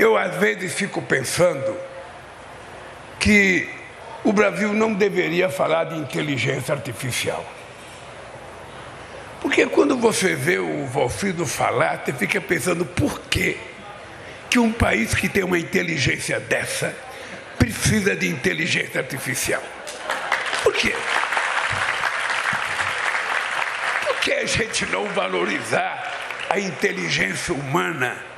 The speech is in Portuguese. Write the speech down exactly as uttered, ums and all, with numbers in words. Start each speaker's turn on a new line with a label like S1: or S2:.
S1: Eu, às vezes, fico pensando que o Brasil não deveria falar de inteligência artificial. Porque quando você vê o Valfrido falar, você fica pensando por quê que um país que tem uma inteligência dessa precisa de inteligência artificial. Por quê? Por que a gente não valorizar a inteligência humana